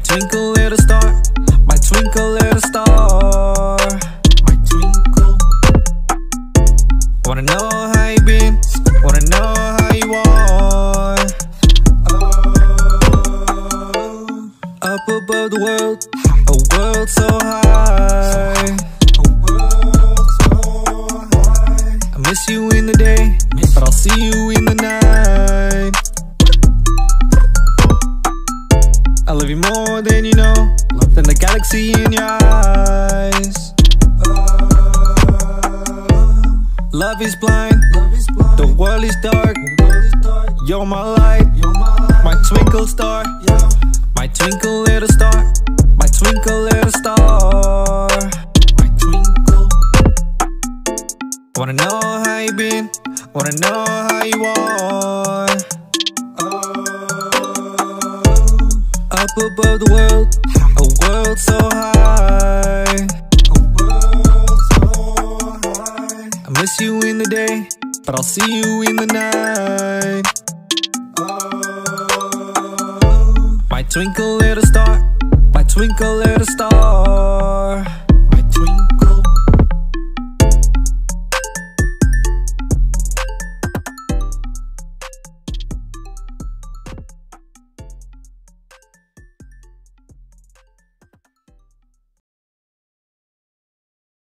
twinkle little star, my twinkle little star, my twinkle. Wanna know how you been, wanna know how you are. Up above the world, a world so high. I miss you in the day, but I'll see you in the night. I love you more than you know, than the galaxy in your eyes. Love is blind, the world is dark. You're my light, my twinkle star, my twinkle little star, my twinkle little star, my twinkle. Wanna know how you been, wanna know how you are. Up above the world, a world so high. I miss you in the day, but I'll see you in the night. My twinkle little star, my twinkle little star.